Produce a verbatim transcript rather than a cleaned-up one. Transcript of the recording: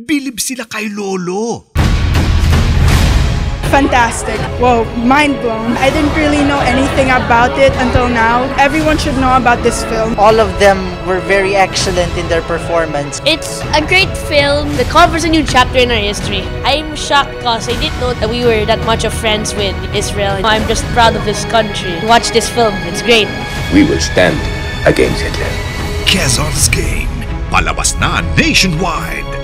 bilib sila kay Lolo. Fantastic. Whoa, mind blown. I didn't really know anything about it until now. Everyone should know about this film. All of them were very excellent in their performance. It's a great film that covers a new chapter in our history. I'm shocked because I didn't know that we were that much of friends with Israel. I'm just proud of this country. Watch this film. It's great. We will stand against Hitler. Quezon's Game. Palabas na nationwide.